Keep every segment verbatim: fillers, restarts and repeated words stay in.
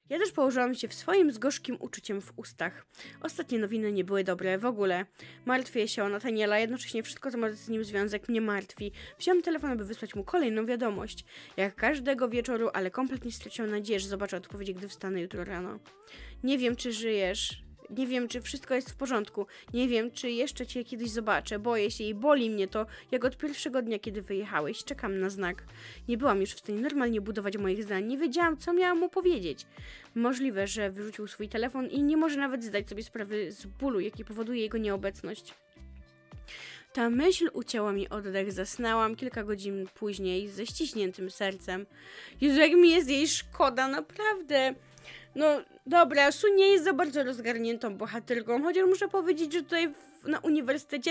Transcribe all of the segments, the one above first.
Ja też położyłam się w swoim z gorzkim uczuciem w ustach. Ostatnie nowiny nie były dobre, w ogóle. Martwię się o Nathaniela, jednocześnie wszystko, co ma z nim związek, mnie martwi. Wziąłem telefon, aby wysłać mu kolejną wiadomość. Jak każdego wieczoru, ale kompletnie straciłam nadzieję, że zobaczę odpowiedzi, gdy wstanę jutro rano. Nie wiem, czy żyjesz. Nie wiem, czy wszystko jest w porządku. Nie wiem, czy jeszcze cię kiedyś zobaczę. Boję się i boli mnie to, jak od pierwszego dnia, kiedy wyjechałeś. Czekam na znak. Nie byłam już w stanie normalnie budować moich zdań. Nie wiedziałam, co miałam mu powiedzieć. Możliwe, że wyrzucił swój telefon i nie może nawet zdać sobie sprawy z bólu, jaki powoduje jego nieobecność. Ta myśl ucięła mi oddech. Zasnęłam kilka godzin później ze ściśniętym sercem. Jezu, jak mi jest jej szkoda, naprawdę. No dobra, Su nie jest za bardzo rozgarniętą bohaterką, chociaż muszę powiedzieć, że tutaj w, na uniwersytecie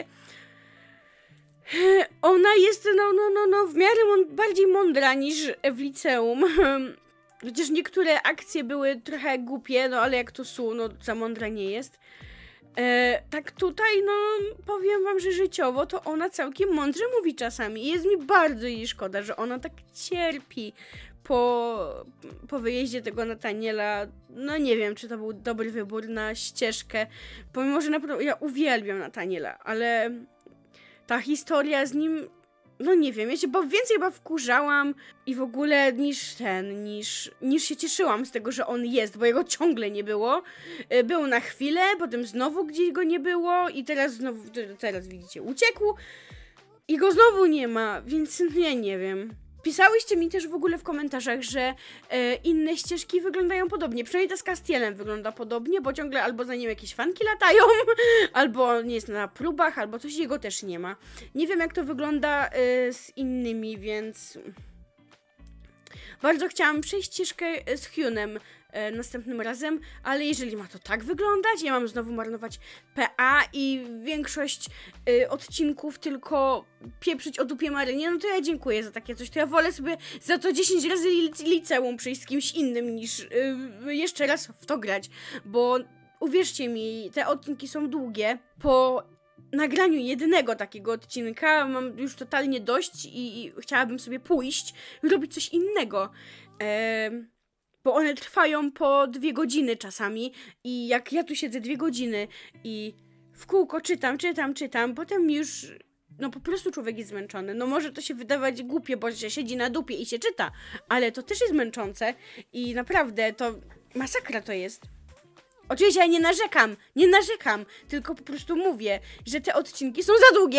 ona jest no, no, no, no w miarę mon bardziej mądra niż w liceum. Chociaż niektóre akcje były trochę głupie, no ale jak to Su, no za mądra nie jest. E, tak tutaj, no powiem wam, że życiowo to ona całkiem mądrze mówi czasami i jest mi bardzo jej szkoda, że ona tak cierpi po, po wyjeździe tego Nathaniela. No nie wiem, czy to był dobry wybór na ścieżkę, pomimo, że naprawdę ja uwielbiam Nathaniela, ale ta historia z nim, no nie wiem, ja się bo więcej chyba wkurzałam i w ogóle niż ten, niż, niż się cieszyłam z tego, że on jest, bo jego ciągle nie było. Był na chwilę, potem znowu gdzieś go nie było i teraz znowu, teraz widzicie, uciekł i go znowu nie ma, więc ja nie wiem. Pisałyście mi też w ogóle w komentarzach, że e, inne ścieżki wyglądają podobnie. Przynajmniej ta z Castielem wygląda podobnie, bo ciągle albo za nim jakieś fanki latają, albo nie jest na próbach, albo coś, jego też nie ma. Nie wiem, jak to wygląda e, z innymi, więc bardzo chciałam przejść ścieżkę z Hugh'em e, następnym razem, ale jeżeli ma to tak wyglądać, ja mam znowu marnować P A i większość e, odcinków tylko pieprzyć o dupie Marynie, no to ja dziękuję za takie coś. To ja wolę sobie za to dziesięć razy liceum przejść z kimś innym niż e, jeszcze raz w to grać, bo uwierzcie mi, te odcinki są długie. Po nagraniu jednego takiego odcinka mam już totalnie dość i, i chciałabym sobie pójść i robić coś innego. Eee, bo one trwają po dwie godziny czasami i jak ja tu siedzę dwie godziny i w kółko czytam, czytam, czytam, potem już no po prostu człowiek jest zmęczony. No może to się wydawać głupie, bo się siedzi na dupie i się czyta, ale to też jest męczące i naprawdę to masakra to jest. Oczywiście ja nie narzekam, nie narzekam, tylko po prostu mówię, że te odcinki są za długie.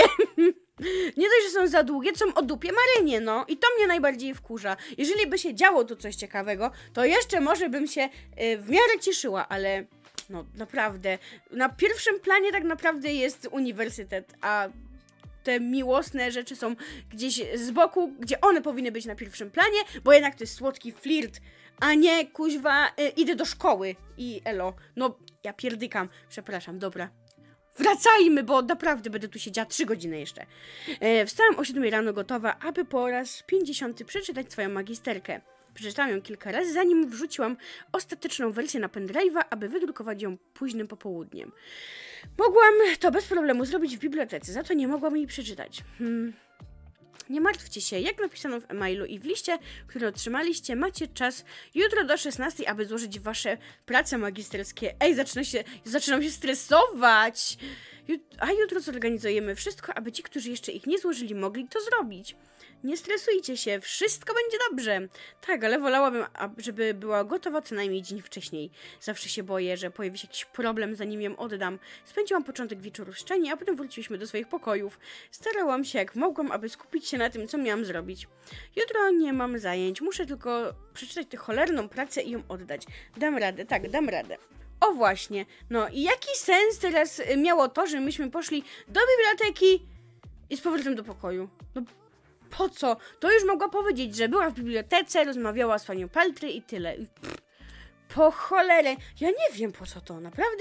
Nie dość, że są za długie, to są o dupie Marynie, no. I to mnie najbardziej wkurza. Jeżeli by się działo tu coś ciekawego, to jeszcze może bym się y, w miarę cieszyła, ale no naprawdę, na pierwszym planie tak naprawdę jest uniwersytet, a te miłosne rzeczy są gdzieś z boku, gdzie one powinny być na pierwszym planie, bo jednak to jest słodki flirt, a nie, kuźwa, y, idę do szkoły i elo. No, ja pierdykam. Przepraszam, dobra. Wracajmy, bo naprawdę będę tu siedziała trzy godziny jeszcze. E, wstałam o siódmej rano gotowa, aby po raz pięćdziesiąty przeczytać swoją magisterkę. Przeczytałam ją kilka razy, zanim wrzuciłam ostateczną wersję na pendrive'a, aby wydrukować ją późnym popołudniem. Mogłam to bez problemu zrobić w bibliotece, za to nie mogłam jej przeczytać. Hmm... Nie martwcie się, jak napisano w e-mailu i w liście, który otrzymaliście, macie czas jutro do szesnastej, aby złożyć wasze prace magisterskie. Ej, zaczynam się, zaczynam się stresować! Jut a jutro zorganizujemy wszystko, aby ci, którzy jeszcze ich nie złożyli, mogli to zrobić. Nie stresujcie się, wszystko będzie dobrze. Tak, ale wolałabym, żeby była gotowa co najmniej dzień wcześniej. Zawsze się boję, że pojawi się jakiś problem, zanim ją oddam. Spędziłam początek wieczoru w szczenie, a potem wróciliśmy do swoich pokojów. Starałam się jak mogłam, aby skupić się na tym, co miałam zrobić. Jutro nie mam zajęć, muszę tylko przeczytać tę cholerną pracę i ją oddać. Dam radę, tak, dam radę. O właśnie, no i jaki sens teraz miało to, że myśmy poszli do biblioteki i z powrotem do pokoju? No po co? To już mogła powiedzieć, że była w bibliotece, rozmawiała z panią Paltry i tyle. Pff, po cholerę. Ja nie wiem po co to, naprawdę.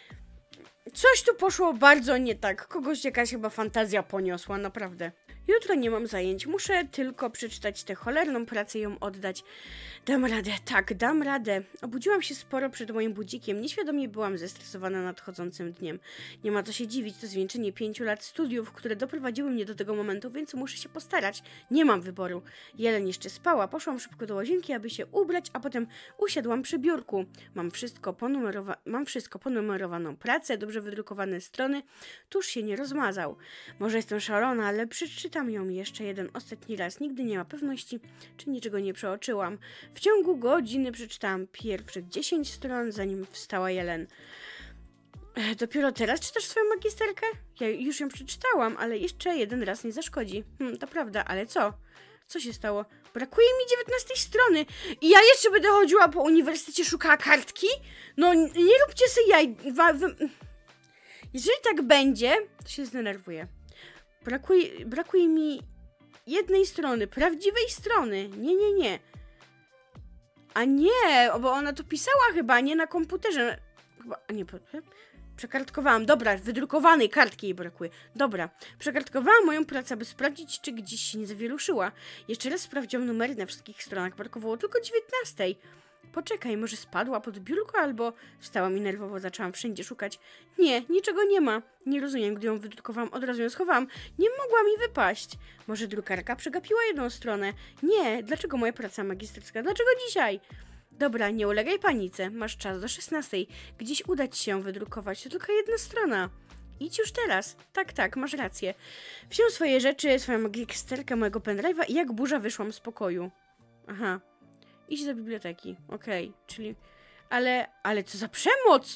Coś tu poszło bardzo nie tak. Kogoś jakaś chyba fantazja poniosła, naprawdę. Jutro nie mam zajęć, muszę tylko przeczytać tę cholerną pracę i ją oddać. Dam radę, tak, dam radę. Obudziłam się sporo przed moim budzikiem. Nieświadomie byłam zestresowana nadchodzącym dniem. Nie ma co się dziwić, to zwieńczenie pięciu lat studiów, które doprowadziły mnie do tego momentu, więc muszę się postarać. Nie mam wyboru. Jeleń jeszcze spała, poszłam szybko do łazienki, aby się ubrać, a potem usiadłam przy biurku. Mam wszystko, ponumerowa mam wszystko ponumerowaną pracę, dobrze wydrukowane strony. Tuż się nie rozmazał. Może jestem szalona, ale przeczytam ją jeszcze jeden ostatni raz. Nigdy nie ma pewności, czy niczego nie przeoczyłam. W ciągu godziny przeczytałam pierwszych dziesięć stron, zanim wstała Jelen. E, dopiero teraz czytasz swoją magisterkę? Ja już ją przeczytałam, ale jeszcze jeden raz nie zaszkodzi. Hm, to prawda, ale co? Co się stało? Brakuje mi dziewiętnastej strony i ja jeszcze będę chodziła po uniwersytecie, szukała kartki? No nie róbcie sobie jaj... Jeżeli tak będzie, to się zdenerwuję. Brakuje, brakuje mi jednej strony, prawdziwej strony. Nie, nie, nie. A nie, bo ona to pisała chyba, nie na komputerze. Chyba, a nie, przekartkowałam. Dobra, wydrukowanej kartki jej brakuje. Dobra, przekartkowałam moją pracę, by sprawdzić, czy gdzieś się nie zawieluszyła. Jeszcze raz sprawdziłam numery na wszystkich stronach. Brakowało tylko dziewiętnastej. Poczekaj, może spadła pod biurko, albo wstałam i nerwowo zaczęłam wszędzie szukać. Nie, niczego nie ma. Nie rozumiem, gdy ją wydrukowałam, od razu ją schowałam. Nie mogła mi wypaść. Może drukarka przegapiła jedną stronę? Nie, dlaczego moja praca magisterska? Dlaczego dzisiaj? Dobra, nie ulegaj panice. Masz czas do szesnastej. Gdzieś uda ci się ją wydrukować. To tylko jedna strona. Idź już teraz. Tak, tak, masz rację. Wziąłem swoje rzeczy, swoją magisterkę, mojego pendrive'a i jak burza wyszłam z pokoju. Aha. Idź do biblioteki. Okej, okay, czyli... Ale... Ale co za przemoc!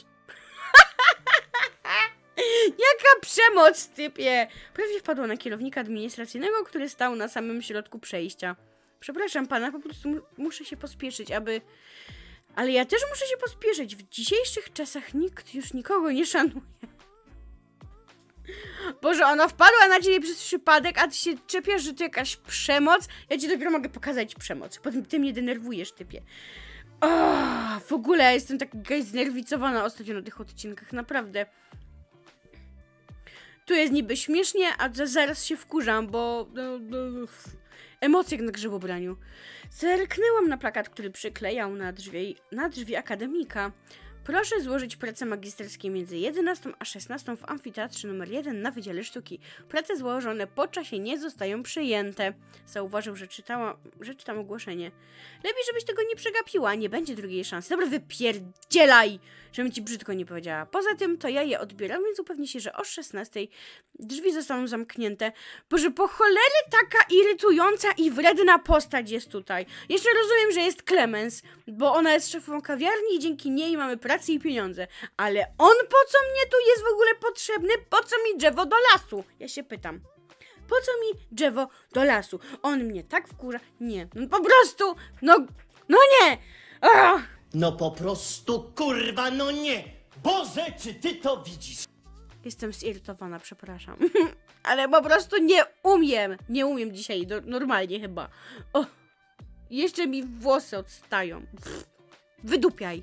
Jaka przemoc, typie! Prawie wpadła na kierownika administracyjnego, który stał na samym środku przejścia. Przepraszam pana, po prostu muszę się pospieszyć, aby... Ale ja też muszę się pospieszyć. W dzisiejszych czasach nikt już nikogo nie szanuje. Boże, ona wpadła na ciebie przez przypadek, a ty się czepiasz, że to jakaś przemoc. Ja ci dopiero mogę pokazać przemoc. Potem ty mnie denerwujesz, typie. Oh, w ogóle jestem taka znerwicowana ostatnio na tych odcinkach, naprawdę. Tu jest niby śmiesznie, a zaraz się wkurzam, bo... No, no, emocje jak na grzybobraniu. Zerknęłam na plakat, który przyklejał na drzwi, na drzwi akademika. Proszę złożyć pracę magisterskie między jedenastą a szesnastą w amfiteatrze numer jeden na Wydziale Sztuki. Prace złożone po czasie nie zostają przyjęte. Zauważył, że, czytała, że czytam ogłoszenie. Lepiej, żebyś tego nie przegapiła, nie będzie drugiej szansy. Dobra, wypierdzielaj, żebym ci brzydko nie powiedziała. Poza tym to ja je odbieram, więc upewnij się, że o szesnastej drzwi zostaną zamknięte. Boże, po cholery taka irytująca i wredna postać jest tutaj. Jeszcze rozumiem, że jest Clemens, bo ona jest szefową kawiarni i dzięki niej mamy pracę i pieniądze. Ale on po co mnie tu jest w ogóle potrzebny? Po co mi drzewo do lasu? Ja się pytam. Po co mi drzewo do lasu? On mnie tak wkurza. Nie, no po prostu, no, no nie. Ach. No po prostu, kurwa, no nie. Boże, czy ty to widzisz? Jestem zirytowana, przepraszam. Ale po prostu nie umiem. Nie umiem dzisiaj, do, normalnie chyba. O, jeszcze mi włosy odstają. Pff, wydupiaj.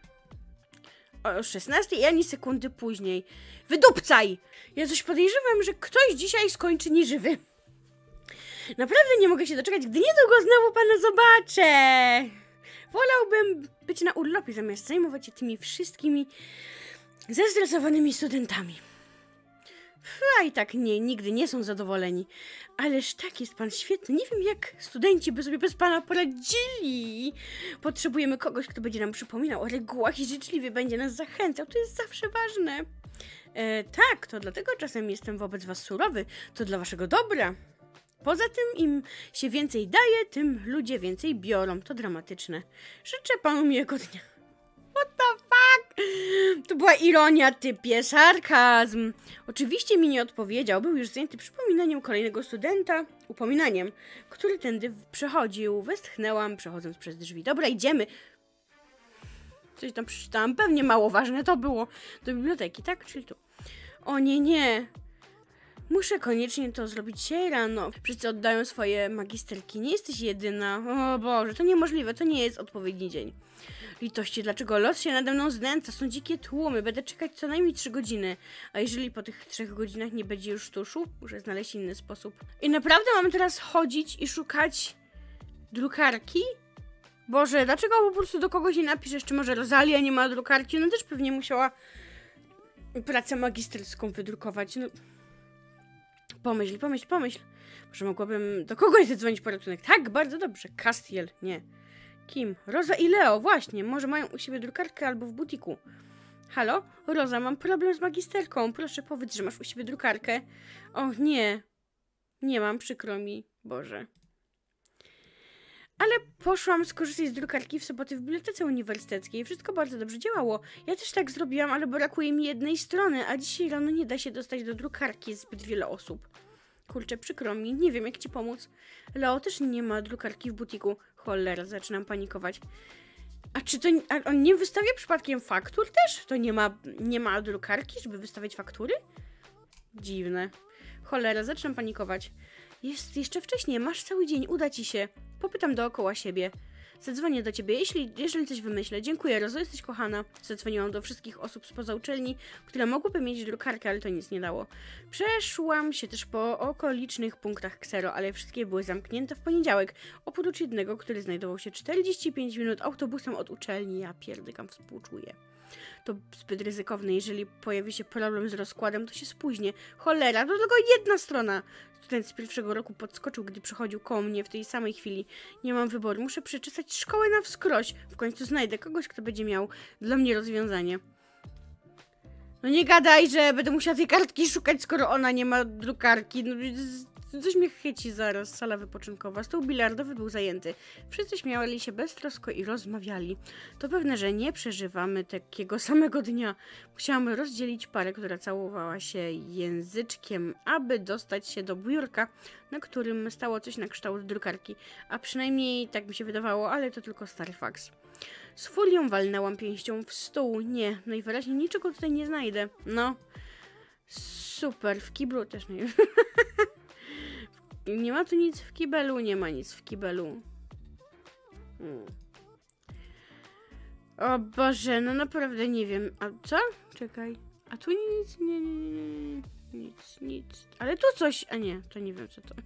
O szesnastej, ani sekundy później. Wydupcaj! Ja coś podejrzewam, że ktoś dzisiaj skończy nieżywy. Naprawdę nie mogę się doczekać, gdy niedługo znowu pana zobaczę. Wolałbym być na urlopie, zamiast zajmować się tymi wszystkimi zestresowanymi studentami. A i tak nie, nigdy nie są zadowoleni. Ależ tak, jest pan świetny. Nie wiem, jak studenci by sobie bez pana poradzili. Potrzebujemy kogoś, kto będzie nam przypominał o regułach i życzliwie będzie nas zachęcał. To jest zawsze ważne. E, tak, to dlatego czasem jestem wobec was surowy. To dla waszego dobra. Poza tym, im się więcej daje, tym ludzie więcej biorą. To dramatyczne. Życzę panu miłego dnia. What the fuck? To była ironia, typie, sarkazm. Oczywiście mi nie odpowiedział, był już zajęty przypominaniem kolejnego studenta, upominaniem, który tędy przechodził. Westchnęłam, przechodząc przez drzwi. Dobra, idziemy. Coś tam przeczytałam, pewnie mało ważne to było. Do biblioteki, tak? Czyli tu. O nie, nie. Muszę koniecznie to zrobić dzisiaj rano. Wszyscy oddają swoje magisterki. Nie jesteś jedyna. O Boże, to niemożliwe. To nie jest odpowiedni dzień. Litości, dlaczego los się nade mną znęca? Są dzikie tłumy. Będę czekać co najmniej trzy godziny. A jeżeli po tych trzech godzinach nie będzie już tuszu? Muszę znaleźć inny sposób. I naprawdę mamy teraz chodzić i szukać drukarki? Boże, dlaczego po prostu do kogoś nie napiszesz, czy może Rosalia nie ma drukarki? Ona też pewnie musiała pracę magisterską wydrukować. No. Pomyśl, pomyśl, pomyśl. Może mogłabym do kogoś zadzwonić po ratunek. Tak, bardzo dobrze. Castiel, nie. Kim? Rosa i Leo, właśnie. Może mają u siebie drukarkę albo w butiku. Halo? Rosa, mam problem z magisterką. Proszę powiedz, że masz u siebie drukarkę. O, nie. Nie mam, przykro mi. Boże. Ale poszłam skorzystać z drukarki w sobotę w bibliotece uniwersyteckiej. Wszystko bardzo dobrze działało. Ja też tak zrobiłam, ale brakuje mi jednej strony, a dzisiaj rano nie da się dostać do drukarki. Jest zbyt wiele osób. Kurczę, przykro mi. Nie wiem, jak ci pomóc. Leo też nie ma drukarki w butiku. Cholera, zaczynam panikować. A czy to... A on nie wystawia przypadkiem faktur też? To nie ma, nie ma drukarki, żeby wystawiać faktury? Dziwne. Cholera, zaczynam panikować. Jest jeszcze wcześnie, masz cały dzień, uda ci się. Popytam dookoła siebie. Zadzwonię do ciebie, jeśli, jeżeli coś wymyślę. Dziękuję, Rozo, jesteś kochana. Zadzwoniłam do wszystkich osób spoza uczelni, które mogłyby mieć drukarkę, ale to nic nie dało. Przeszłam się też po okolicznych punktach Ksero, ale wszystkie były zamknięte w poniedziałek, oprócz jednego, który znajdował się czterdzieści pięć minut autobusem od uczelni. Ja pierdykam, współczuję. To zbyt ryzykowne, jeżeli pojawi się problem z rozkładem, to się spóźnię. Cholera, to tylko jedna strona. Student z pierwszego roku podskoczył, gdy przychodził koło mnie w tej samej chwili. Nie mam wyboru, muszę przeczesać szkołę na wskroś. W końcu znajdę kogoś, kto będzie miał dla mnie rozwiązanie. No nie gadaj, że będę musiała tej kartki szukać, skoro ona nie ma drukarki. No, coś mnie chyci zaraz. Sala wypoczynkowa. Stół bilardowy był zajęty. Wszyscy śmiali się beztrosko i rozmawiali. To pewne, że nie przeżywamy takiego samego dnia. Musiałam rozdzielić parę, która całowała się języczkiem, aby dostać się do biurka, na którym stało coś na kształt drukarki. A przynajmniej tak mi się wydawało, ale to tylko stary faks. Z furią walnęłam pięścią w stół. Nie, najwyraźniej niczego tutaj nie znajdę. No. Super, w kiblu też nie. Nie ma tu nic w kibelu, nie ma nic w kibelu. Hmm. O Boże, no naprawdę nie wiem. A co? Czekaj. A tu nic, nie, nie, nie, nic, nic. Ale tu coś, a nie, to nie wiem co to.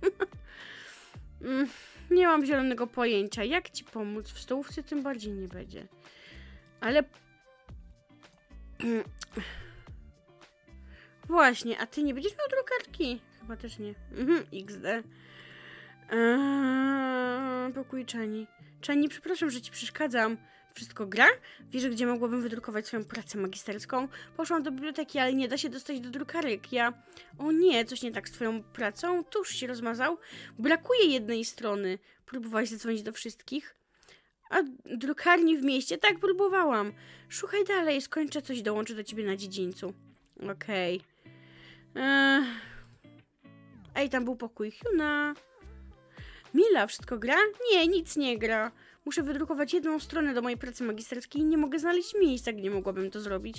Nie mam zielonego pojęcia. Jak ci pomóc? W stołówce tym bardziej nie będzie. Ale... Właśnie, a ty nie będziesz miał drukarki? Chyba też nie. Mhm, iks de. Eee, pokój Czani. Czani, przepraszam, że ci przeszkadzam. Wszystko gra? Wiesz, gdzie mogłabym wydrukować swoją pracę magisterską? Poszłam do biblioteki, ale nie da się dostać do drukarek. Ja... O nie, coś nie tak z twoją pracą? Tuż się rozmazał? Brakuje jednej strony. Próbowałaś zadzwonić do wszystkich? A drukarni w mieście? Tak, próbowałam. Szukaj dalej, skończę coś, dołączę do ciebie na dziedzińcu. Okej. Okay. Eee... Ej, tam był pokój Hyuna. Mila, wszystko gra? Nie, nic nie gra. Muszę wydrukować jedną stronę do mojej pracy magisterskiej i nie mogę znaleźć miejsca, gdzie mogłabym to zrobić.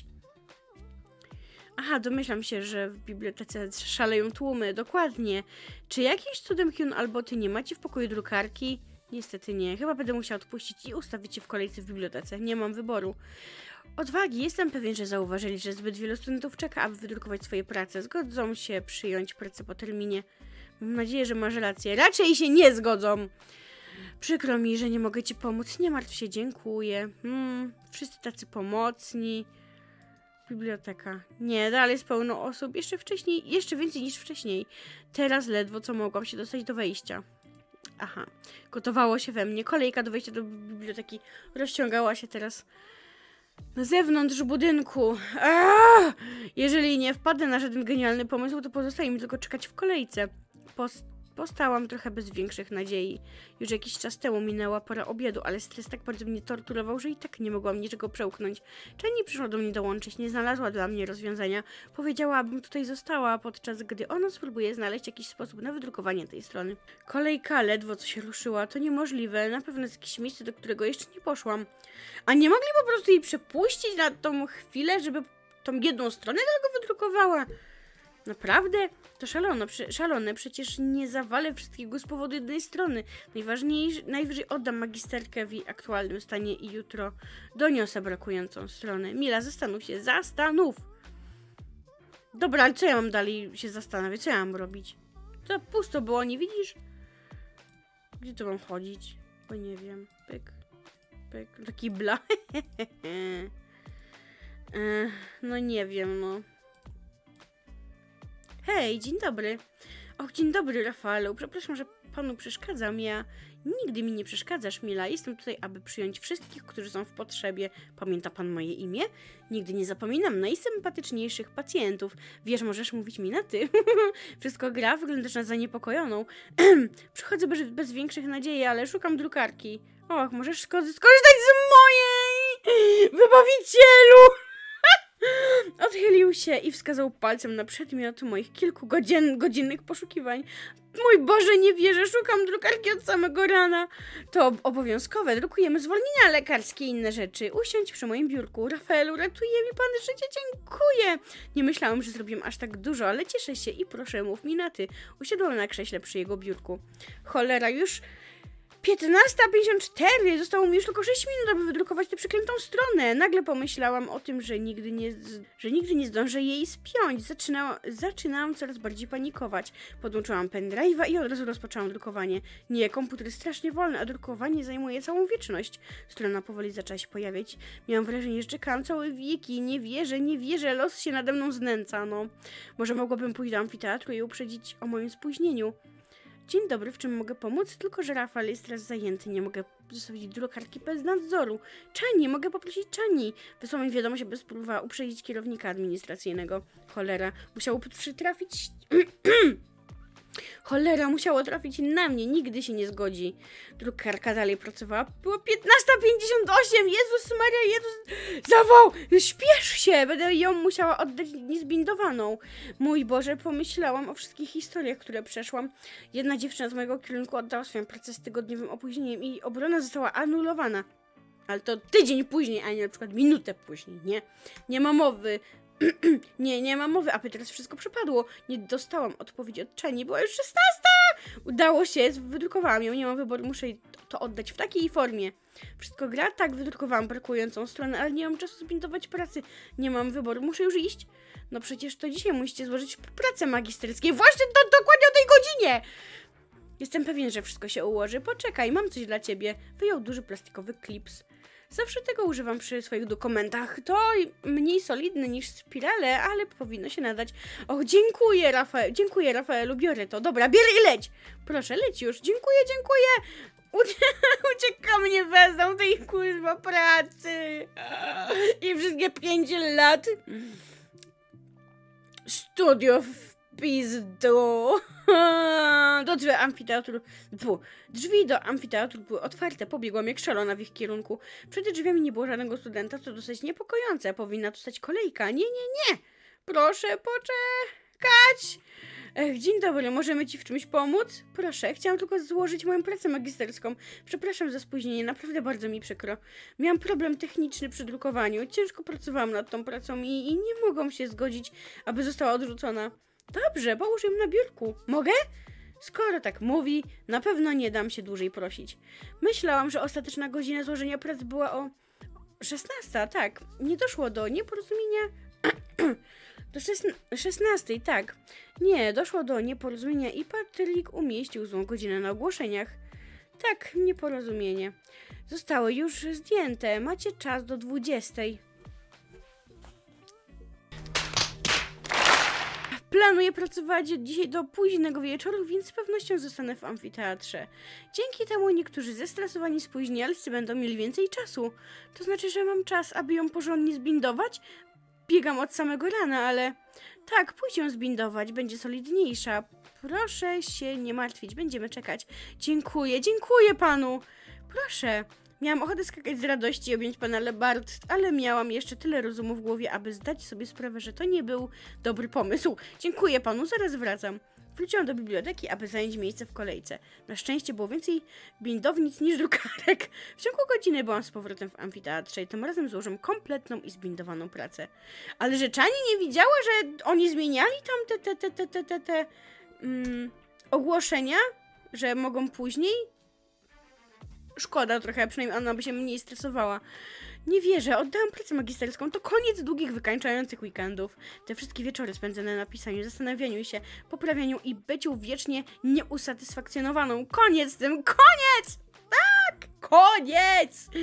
Aha, domyślam się, że w bibliotece szaleją tłumy. Dokładnie. Czy jakimś cudem Hyun albo ty nie macie w pokoju drukarki? Niestety nie. Chyba będę musiała odpuścić i ustawić się w kolejce w bibliotece. Nie mam wyboru. Odwagi. Jestem pewien, że zauważyli, że zbyt wielu studentów czeka, aby wydrukować swoje prace. Zgodzą się przyjąć pracę po terminie. Mam nadzieję, że masz rację. Raczej się nie zgodzą. Przykro mi, że nie mogę ci pomóc. Nie martw się, dziękuję. Hmm, wszyscy tacy pomocni. Biblioteka. Nie, dalej jest pełno osób. Jeszcze wcześniej, jeszcze więcej niż wcześniej. Teraz ledwo co mogłam się dostać do wejścia. Aha. Gotowało się we mnie. Kolejka do wejścia do biblioteki rozciągała się teraz na zewnątrz budynku. Aaaa! Jeżeli nie wpadnę na żaden genialny pomysł, to pozostaje mi tylko czekać w kolejce. Post Postałam trochę bez większych nadziei. Już jakiś czas temu minęła pora obiadu, ale stres tak bardzo mnie torturował, że i tak nie mogłam niczego przełknąć. Czeni przyszła do mnie dołączyć, nie znalazła dla mnie rozwiązania. Powiedziała, abym tutaj została, podczas gdy ona spróbuje znaleźć jakiś sposób na wydrukowanie tej strony. Kolejka ledwo co się ruszyła. To niemożliwe. Na pewno jest jakieś miejsce, do którego jeszcze nie poszłam. A nie mogli po prostu jej przepuścić na tą chwilę, żeby tą jedną stronę tylko wydrukowała? Naprawdę? To szalone, szalone, przecież nie zawalę wszystkiego z powodu jednej strony. Najważniejsze, najwyżej oddam magisterkę w jej aktualnym stanie i jutro doniosę brakującą stronę. Mila, zastanów się, zastanów! Dobra, ale co ja mam dalej się zastanawiać? Co ja mam robić? To pusto było, nie widzisz? Gdzie to mam chodzić? Bo nie wiem. Pyk, Do, do kibla. No nie wiem, no. Hej, dzień dobry. Och, dzień dobry, Rafaelu. Przepraszam, że panu przeszkadzam. Ja nigdy mi nie przeszkadzasz, Mila. Jestem tutaj, aby przyjąć wszystkich, którzy są w potrzebie. Pamięta pan moje imię? Nigdy nie zapominam najsympatyczniejszych pacjentów. Wiesz, możesz mówić mi na ty. Wszystko gra, wyglądasz na zaniepokojoną. Przychodzę bez, bez większych nadziei, ale szukam drukarki. Och, możesz skorzystać z mojej! Wybawicielu! Odchylił się i wskazał palcem na przedmiot moich kilku godzin, godzinnych poszukiwań. Mój Boże, nie wierzę, szukam drukarki od samego rana. To obowiązkowe, drukujemy zwolnienia lekarskie i inne rzeczy. Usiądź przy moim biurku. Rafaelu, ratuje mi pan życie, dziękuję. Nie myślałem, że zrobiłem aż tak dużo, ale cieszę się i proszę, mów mi na ty. Usiadłam na krześle przy jego biurku. Cholera, już... piętnasta pięćdziesiąt cztery! Zostało mi już tylko sześć minut, aby wydrukować tę przeklętą stronę. Nagle pomyślałam o tym, że nigdy nie, że nigdy nie zdążę jej spiąć. Zaczyna, zaczynałam coraz bardziej panikować. Podłączyłam pendrive'a i od razu rozpoczęłam drukowanie. Nie, komputer jest strasznie wolny, a drukowanie zajmuje całą wieczność. Strona powoli zaczęła się pojawiać. Miałam wrażenie, że czekałam całe wieki. Nie wierzę, nie wierzę, los się nade mną znęca, no. Może mogłabym pójść do amfiteatru i uprzedzić o moim spóźnieniu. Dzień dobry, w czym mogę pomóc? Tylko że Rafael jest teraz zajęty, nie mogę zostawić drukarki bez nadzoru. Czani, mogę poprosić Czani. Wysłał mi wiadomość, aby spróbowała uprzedzić kierownika administracyjnego. Cholera, musiało przytrafić... Cholera, musiało trafić na mnie, nigdy się nie zgodzi. Drukarka dalej pracowała. Było piętnasta pięćdziesiąt osiem, Jezus Maria, Jezus... Zawał! Śpiesz się! Będę ją musiała oddać niezbindowaną. Mój Boże, pomyślałam o wszystkich historiach, które przeszłam. Jedna dziewczyna z mojego kierunku oddała swoją pracę z tygodniowym opóźnieniem i obrona została anulowana. Ale to tydzień później, a nie na przykład minutę później, nie? Nie ma mowy. nie, nie ma mowy, aby teraz wszystko przepadło. Nie dostałam odpowiedzi od Czeni, była już szesnasta! Udało się, wydrukowałam ją, nie mam wyboru, muszę to oddać w takiej formie. Wszystko gra? Tak, wydrukowałam brakującą stronę, ale nie mam czasu zbindować pracy. Nie mam wyboru, muszę już iść. No przecież to dzisiaj musicie złożyć pracę magisterskie. Właśnie to dokładnie o tej godzinie! Jestem pewien, że wszystko się ułoży. Poczekaj, mam coś dla ciebie. Wyjął duży plastikowy klips. Zawsze tego używam przy swoich dokumentach. To mniej solidne niż spirale, ale powinno się nadać. Och, dziękuję, Rafael. Dziękuję, Rafaelu. Biorę to. Dobra, bierę i leć. Proszę, leć już. Dziękuję, dziękuję. Ucieka mnie wezmą tej kurwa pracy. I wszystkie pięć lat. Studio w pizdu. Do drzwi amfiteatru. Dwu. Drzwi do amfiteatru były otwarte. Pobiegłam jak szalona w ich kierunku. Przed drzwiami nie było żadnego studenta, to dosyć niepokojące. Powinna tu stać kolejka. Nie, nie, nie. Proszę poczekać. Ech, dzień dobry, możemy ci w czymś pomóc? Proszę, chciałam tylko złożyć moją pracę magisterską. Przepraszam za spóźnienie, naprawdę bardzo mi przykro. Miałam problem techniczny przy drukowaniu. Ciężko pracowałam nad tą pracą i, i nie mogłam się zgodzić, aby została odrzucona. Dobrze, połóż ją na biurku. Mogę? Skoro tak mówi, na pewno nie dam się dłużej prosić. Myślałam, że ostateczna godzina złożenia prac była o szesnasta, tak. Nie doszło do nieporozumienia... do szesnastej, tak. Nie, doszło do nieporozumienia i Patryk umieścił złą godzinę na ogłoszeniach. Tak, nieporozumienie. Zostały już zdjęte. Macie czas do dwudziestej. Planuję pracować dzisiaj do późnego wieczoru, więc z pewnością zostanę w amfiteatrze. Dzięki temu niektórzy zestresowani spóźnialcy będą mieli więcej czasu. To znaczy, że mam czas, aby ją porządnie zbindować? Biegam od samego rana, ale... Tak, pójdź ją zbindować, będzie solidniejsza. Proszę się nie martwić, będziemy czekać. Dziękuję, dziękuję panu. Proszę. Miałam ochotę skakać z radości i objąć pana Lebart, ale miałam jeszcze tyle rozumu w głowie, aby zdać sobie sprawę, że to nie był dobry pomysł. Dziękuję panu, zaraz wracam. Wróciłam do biblioteki, aby zająć miejsce w kolejce. Na szczęście było więcej bindownic niż drukarek. W ciągu godziny byłam z powrotem w amfiteatrze i tym razem złożyłam kompletną i zbindowaną pracę. Ale że Czani nie widziała, że oni zmieniali tam te, te, te, te, te, te, te mm, ogłoszenia, że mogą później? Szkoda trochę, przynajmniej ona by się mniej stresowała. Nie wierzę, oddałam pracę magisterską, to koniec długich, wykańczających weekendów. Te wszystkie wieczory spędzone na pisaniu, zastanawianiu się, poprawianiu i byciu wiecznie nieusatysfakcjonowaną. Koniec z tym, koniec! Tak, koniec!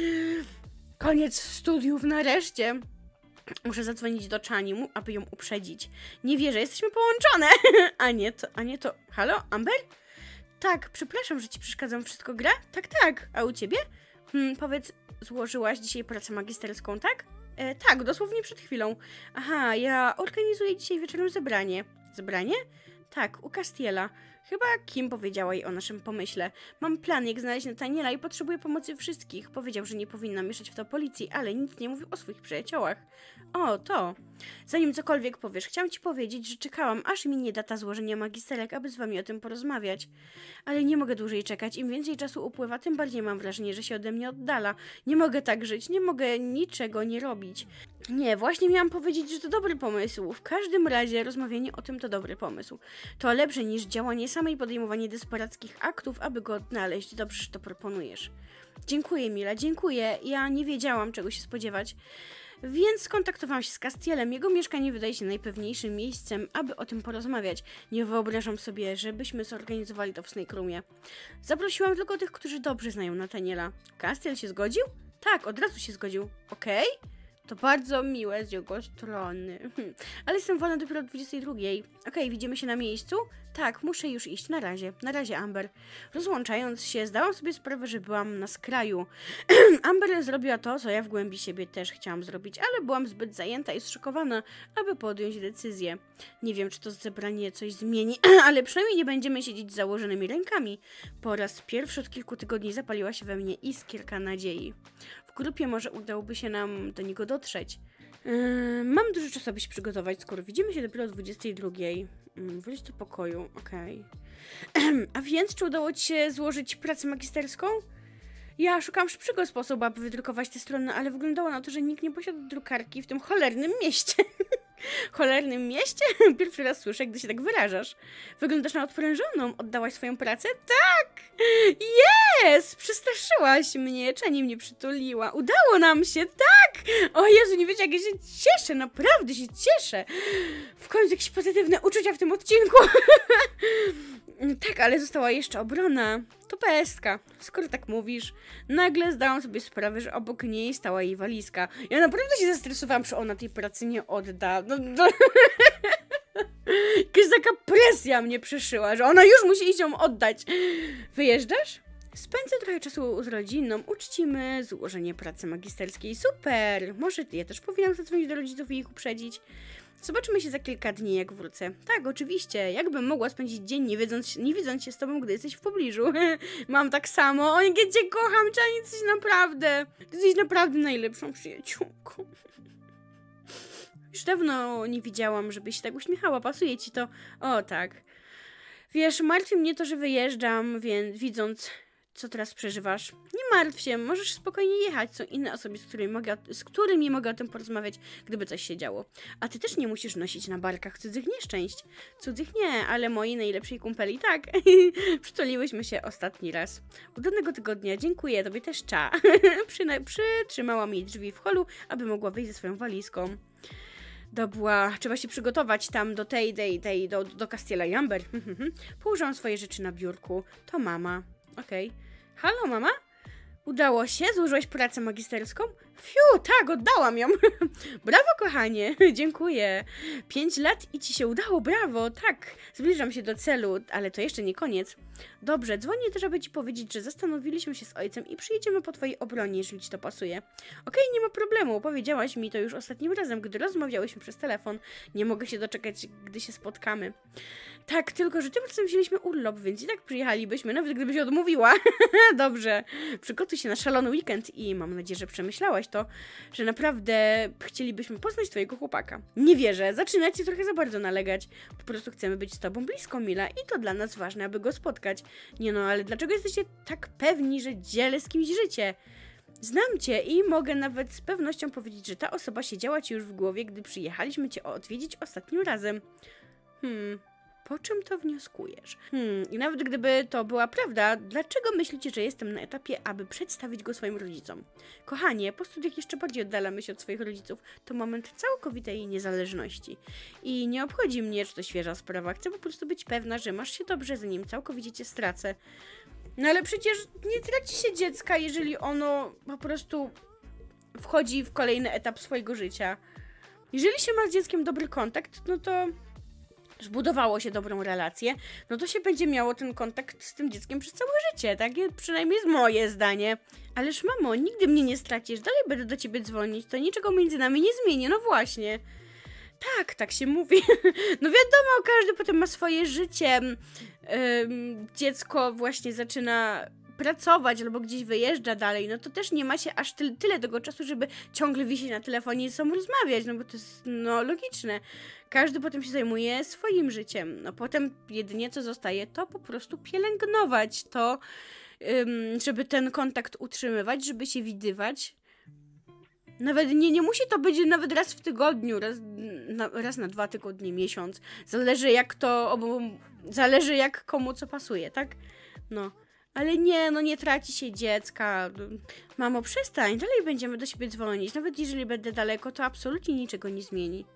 Koniec studiów nareszcie. Muszę zadzwonić do Chani, aby ją uprzedzić. Nie wierzę, jesteśmy połączone. A nie to, a nie to... Halo, Amber? Tak, przepraszam, że ci przeszkadzam. Wszystko gra? Tak, tak. A u ciebie? Hmm, powiedz, złożyłaś dzisiaj pracę magisterską, tak? E, tak, dosłownie przed chwilą. Aha, ja organizuję dzisiaj wieczorem zebranie. Zebranie? Tak, u Castiela. Chyba Kim powiedziała jej o naszym pomyśle. Mam plan, jak znaleźć Nathaniela i potrzebuję pomocy wszystkich. Powiedział, że nie powinna mieszać w to policji, ale nic nie mówił o swoich przyjaciołach. O, to. Zanim cokolwiek powiesz, chciałam ci powiedzieć, że czekałam, aż minie data złożenia magisterek, aby z wami o tym porozmawiać. Ale nie mogę dłużej czekać. Im więcej czasu upływa, tym bardziej mam wrażenie, że się ode mnie oddala. Nie mogę tak żyć, nie mogę niczego nie robić. Nie, właśnie miałam powiedzieć, że to dobry pomysł. W każdym razie rozmawianie o tym to dobry pomysł. To lepsze niż działanie samej podejmowanie desperackich aktów, aby go odnaleźć. Dobrze, że to proponujesz. Dziękuję, Mila, dziękuję. Ja nie wiedziałam, czego się spodziewać. Więc skontaktowałam się z Castielem. Jego mieszkanie wydaje się najpewniejszym miejscem, aby o tym porozmawiać. Nie wyobrażam sobie, żebyśmy zorganizowali to w Snake Roomie. Zaprosiłam tylko tych, którzy dobrze znają Nathaniela. Castiel się zgodził? Tak, od razu się zgodził. Okej? To bardzo miłe z jego strony. Ale jestem wolna dopiero o dwudziestej drugiej. Okej, widzimy się na miejscu? Tak, muszę już iść. Na razie. Na razie, Amber. Rozłączając się, zdałam sobie sprawę, że byłam na skraju. Amber zrobiła to, co ja w głębi siebie też chciałam zrobić, ale byłam zbyt zajęta i zszokowana, aby podjąć decyzję. Nie wiem, czy to zebranie coś zmieni, ale przynajmniej nie będziemy siedzieć z założonymi rękami. Po raz pierwszy od kilku tygodni zapaliła się we mnie iskierka nadziei. W grupie może udałoby się nam do niego dotrzeć. Yy, mam dużo czasu, aby się przygotować, skoro widzimy się dopiero o dwudziestej drugiej. Yy, wróć do pokoju, okej. Okay. A więc, czy udało ci się złożyć pracę magisterską? Ja szukałam szybszego sposobu, aby wydrukować tę stronę, ale wyglądało na to, że nikt nie posiada drukarki w tym cholernym mieście. Cholernym mieście? Pierwszy raz słyszę, gdy się tak wyrażasz. Wyglądasz na odprężoną. Oddałaś swoją pracę? Tak! Jest! Przestraszyłaś mnie. Chani mnie przytuliła. Udało nam się, tak! O Jezu, nie wiecie, jak ja się cieszę. Naprawdę się cieszę. W końcu jakieś pozytywne uczucia w tym odcinku. Tak, ale została jeszcze obrona. To pestka. Skoro tak mówisz. Nagle zdałam sobie sprawę, że obok niej stała jej walizka. Ja naprawdę się zestresowałam, że ona tej pracy nie odda. No, no. Jakaś taka presja mnie przeszyła, że ona już musi iść ją oddać. Wyjeżdżasz? Spędzę trochę czasu z rodziną, uczcimy złożenie pracy magisterskiej. Super! Może ja też powinnam zadzwonić do rodziców i ich uprzedzić. Zobaczymy się za kilka dni, jak wrócę. Tak, oczywiście. Jakbym mogła spędzić dzień, nie widząc, nie widząc się z tobą, gdy jesteś w pobliżu. Mam tak samo. O, jak ja cię kocham, Chani, jesteś naprawdę. Jesteś naprawdę najlepszą przyjaciółką. Już dawno nie widziałam, żebyś się tak uśmiechała. Pasuje ci to? O, tak. Wiesz, martwi mnie to, że wyjeżdżam, więc widząc, co teraz przeżywasz. Nie martw się, możesz spokojnie jechać. Są inne osoby, z którymi mogę, z którymi mogę o tym porozmawiać, gdyby coś się działo. A ty też nie musisz nosić na barkach cudzych nieszczęść. Cudzych nie, ale mojej najlepszej kumpeli tak. Przytuliłyśmy się ostatni raz. Udanego tygodnia, dziękuję, tobie też cza. Przyna- przytrzymałam jej drzwi w holu, aby mogła wyjść ze swoją walizką. Dobra, trzeba się przygotować tam do tej, tej, tej, do, do Castiela i Amber. Położyłam swoje rzeczy na biurku. To mama. Okej. Okay. Halo, mama? Udało się? Złożyłaś pracę magisterską? Fiu, tak, oddałam ją. Brawo, kochanie. Dziękuję. Pięć lat i ci się udało, brawo. Tak, zbliżam się do celu, ale to jeszcze nie koniec. Dobrze, dzwonię też, aby ci powiedzieć, że zastanowiliśmy się z ojcem i przyjedziemy po twojej obronie, jeżeli ci to pasuje. Okej, nie ma problemu. Powiedziałaś mi to już ostatnim razem, gdy rozmawiałyśmy przez telefon. Nie mogę się doczekać, gdy się spotkamy. Tak, tylko że tym razem wzięliśmy urlop, więc i tak przyjechalibyśmy, nawet gdybyś odmówiła. Dobrze, przygotuj się na szalony weekend i mam nadzieję, że przemyślałaś to, że naprawdę chcielibyśmy poznać twojego chłopaka. Nie wierzę, zaczynacie trochę za bardzo nalegać. Po prostu chcemy być z tobą blisko, Mila, i to dla nas ważne, aby go spotkać. Nie no, ale dlaczego jesteście tak pewni, że dzielę z kimś życie? Znam cię i mogę nawet z pewnością powiedzieć, że ta osoba siedziała ci już w głowie, gdy przyjechaliśmy cię odwiedzić ostatnim razem. Hmm... Po czym to wnioskujesz? Hmm, i nawet gdyby to była prawda, dlaczego myślicie, że jestem na etapie, aby przedstawić go swoim rodzicom? Kochanie, po studiach jeszcze bardziej oddalamy się od swoich rodziców. To moment całkowitej niezależności. I nie obchodzi mnie, czy to świeża sprawa. Chcę po prostu być pewna, że masz się dobrze, zanim całkowicie cię stracę. No ale przecież nie traci się dziecka, jeżeli ono po prostu wchodzi w kolejny etap swojego życia. Jeżeli się ma z dzieckiem dobry kontakt, no to zbudowało się dobrą relację, no to się będzie miało ten kontakt z tym dzieckiem przez całe życie, tak? Przynajmniej jest moje zdanie. Ależ mamo, nigdy mnie nie stracisz, dalej będę do ciebie dzwonić, to niczego między nami nie zmieni, no właśnie. Tak, tak się mówi. No wiadomo, każdy potem ma swoje życie. Ym, dziecko właśnie zaczyna pracować albo gdzieś wyjeżdża dalej, no to też nie ma się aż ty tyle tego czasu, żeby ciągle wisieć na telefonie i ze sobą rozmawiać, no bo to jest, no, logiczne. Każdy potem się zajmuje swoim życiem. No potem jedynie co zostaje, to po prostu pielęgnować to, ym, żeby ten kontakt utrzymywać, żeby się widywać. Nawet nie, nie musi to być nawet raz w tygodniu, raz na, raz na dwa tygodnie, miesiąc. Zależy jak to, obo, zależy jak komu co pasuje, tak? No. Ale nie, no nie traci się dziecka. Mamo, przestań, dalej będziemy do siebie dzwonić. Nawet jeżeli będę daleko, to absolutnie niczego nie zmieni.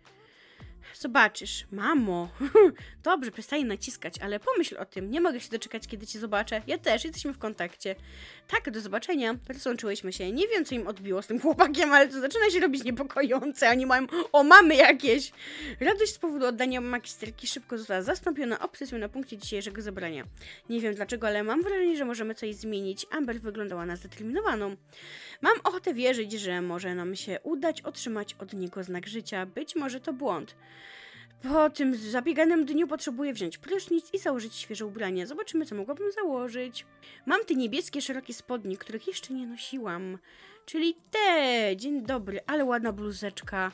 Zobaczysz, mamo. Dobrze, przestań naciskać, ale pomyśl o tym. Nie mogę się doczekać, kiedy cię zobaczę. Ja też, jesteśmy w kontakcie. Tak, do zobaczenia. Rozłączyłyśmy się. Nie wiem, co im odbiło z tym chłopakiem, ale to zaczyna się robić niepokojące. Oni mają, o, mamy jakieś. Radość z powodu oddania magisterki szybko została zastąpiona obsesją na punkcie dzisiejszego zebrania. Nie wiem dlaczego, ale mam wrażenie, że możemy coś zmienić. Amber wyglądała na zdeterminowaną. Mam ochotę wierzyć, że może nam się udać otrzymać od niego znak życia. Być może to błąd. Po tym zabieganym dniu potrzebuję wziąć prysznic i założyć świeże ubranie. Zobaczymy, co mogłabym założyć. Mam te niebieskie, szerokie spodnie, których jeszcze nie nosiłam. Czyli te. Dzień dobry, ale ładna bluzeczka.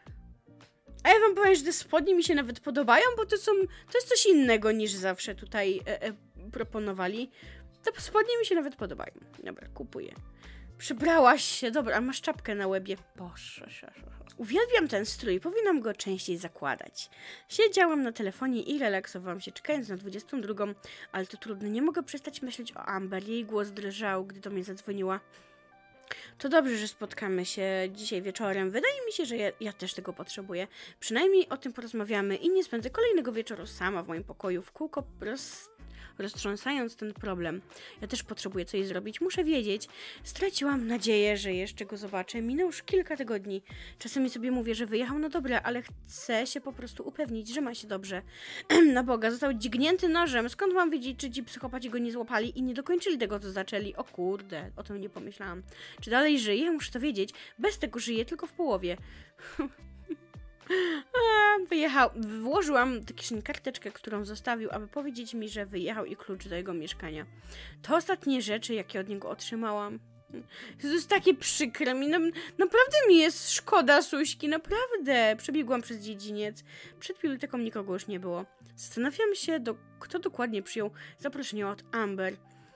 A ja wam powiem, że te spodnie mi się nawet podobają, bo to są, to jest coś innego niż zawsze tutaj e, e, proponowali. Te spodnie mi się nawet podobają. Dobra, kupuję. Przybrałaś się, dobra, a masz czapkę na łebie. Boże, uwielbiam ten strój, powinnam go częściej zakładać. Siedziałam na telefonie i relaksowałam się, czekając na dwudziestą drugą, ale to trudno, nie mogę przestać myśleć o Amber. Jej głos drżał, gdy do mnie zadzwoniła. To dobrze, że spotkamy się dzisiaj wieczorem. Wydaje mi się, że ja, ja też tego potrzebuję. Przynajmniej o tym porozmawiamy i nie spędzę kolejnego wieczoru sama w moim pokoju w kółko roz... roztrząsając ten problem. Ja też potrzebuję coś zrobić, muszę wiedzieć. Straciłam nadzieję, że jeszcze go zobaczę. Minęło już kilka tygodni. Czasami sobie mówię, że wyjechał na dobre, ale chcę się po prostu upewnić, że ma się dobrze. Na Boga, został dźgnięty nożem. Skąd mam wiedzieć, czy ci psychopaci go nie złapali i nie dokończyli tego, co zaczęli? O kurde, o tym nie pomyślałam. Czy dalej żyje? Muszę to wiedzieć. Bez tego żyje, tylko w połowie. A, wyjechał. Włożyłam do kieszeni karteczkę, którą zostawił, aby powiedzieć mi, że wyjechał i klucz do jego mieszkania. To ostatnie rzeczy, jakie od niego otrzymałam. To jest takie przykre mi. Na, naprawdę mi jest szkoda Suśki, naprawdę. Przebiegłam przez dziedziniec. Przed biblioteką nikogo już nie było. Zastanawiam się, do, kto dokładnie przyjął zaproszenie od Amber.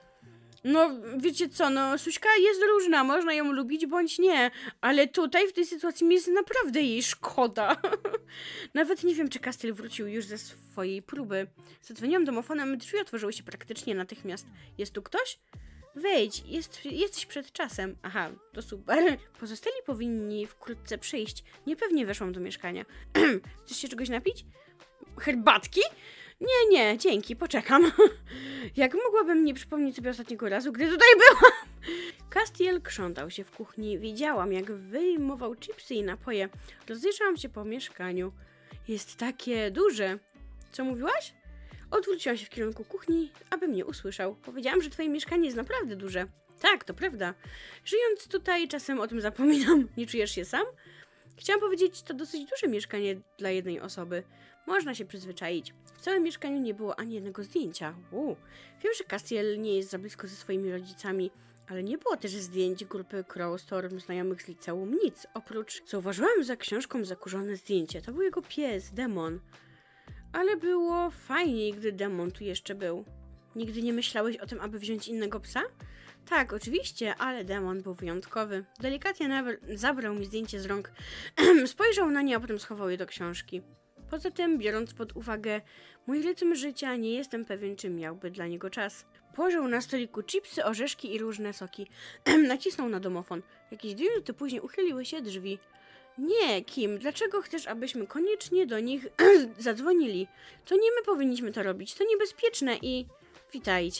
No, wiecie co, no, Suśka jest różna, można ją lubić bądź nie, ale tutaj w tej sytuacji mi jest naprawdę jej szkoda. Nawet nie wiem, czy Castiel wrócił już ze swojej próby. Zadzwoniłam domofonem, drzwi otworzyły się praktycznie natychmiast. Jest tu ktoś? Wejdź, jest, jesteś przed czasem. Aha, to super. Pozostali powinni wkrótce przyjść. Niepewnie weszłam do mieszkania. Chcesz się czegoś napić? Herbatki? Nie, nie, dzięki, poczekam. Jak mogłabym nie przypomnieć sobie ostatniego razu, gdy tutaj byłam? Castiel krzątał się w kuchni. Widziałam, jak wyjmował chipsy i napoje. Rozejrzałam się po mieszkaniu. Jest takie duże. Co mówiłaś? Odwróciłam się w kierunku kuchni, aby mnie usłyszał. Powiedziałam, że twoje mieszkanie jest naprawdę duże. Tak, to prawda. Żyjąc tutaj, czasem o tym zapominam. Nie czujesz się sam? Chciałam powiedzieć, to dosyć duże mieszkanie dla jednej osoby. Można się przyzwyczaić. W całym mieszkaniu nie było ani jednego zdjęcia. Uu. Wiem, że Castiel nie jest za blisko ze swoimi rodzicami, ale nie było też zdjęć grupy Crowstorm, znajomych z liceum, nic. Oprócz, zauważyłam za książką zakurzone zdjęcie. To był jego pies, Demon. Ale było fajniej, gdy Demon tu jeszcze był. Nigdy nie myślałeś o tym, aby wziąć innego psa? Tak, oczywiście, ale Demon był wyjątkowy. Delikatnie zabrał mi zdjęcie z rąk, spojrzał na nie, a potem schował je do książki. Poza tym, biorąc pod uwagę mój rytm życia, nie jestem pewien, czy miałby dla niego czas. Położył na stoliku chipsy, orzeszki i różne soki. Nacisnął na domofon. Jakieś dwie minuty później uchyliły się drzwi. Nie, Kim, dlaczego chcesz, abyśmy koniecznie do nich zadzwonili? To nie my powinniśmy to robić, to niebezpieczne i... Witajcie.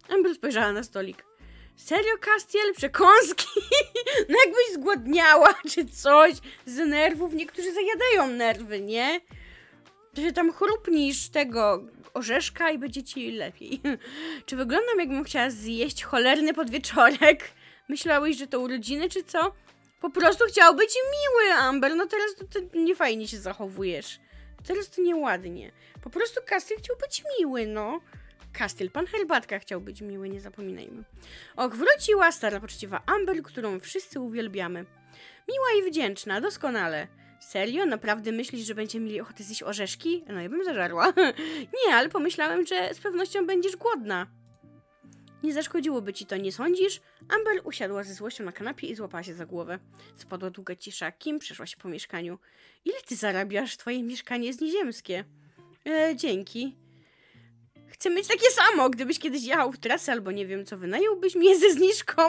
Amber spojrzała na stolik. Serio, Castiel? Przekąski? No jakbyś zgłodniała, czy coś z nerwów. Niektórzy zajadają nerwy, nie? To się tam chrupnisz tego orzeszka i będzie ci lepiej. Czy wyglądam, jakbym chciała zjeść cholerny podwieczorek? Myślałeś, że to urodziny, czy co? Po prostu chciał być miły, Amber. No teraz to, to niefajnie się zachowujesz. Teraz to nieładnie. Po prostu Castiel chciał być miły, no. Castiel, pan Herbatka chciał być miły, nie zapominajmy. Och, wróciła stara poczciwa Amber, którą wszyscy uwielbiamy. Miła i wdzięczna, doskonale. Serio? Naprawdę myślisz, że będziemy mieli ochotę zjeść orzeszki? No ja bym zażarła. Nie, ale pomyślałem, że z pewnością będziesz głodna. Nie zaszkodziłoby ci to, nie sądzisz? Amber usiadła ze złością na kanapie i złapała się za głowę. Spadła długa cisza. Kim przeszła się po mieszkaniu? Ile ty zarabiasz? Twoje mieszkanie jest nieziemskie. E, dzięki. Chcę mieć takie samo, gdybyś kiedyś jechał w trasę albo nie wiem co, wynająłbyś mnie ze zniżką.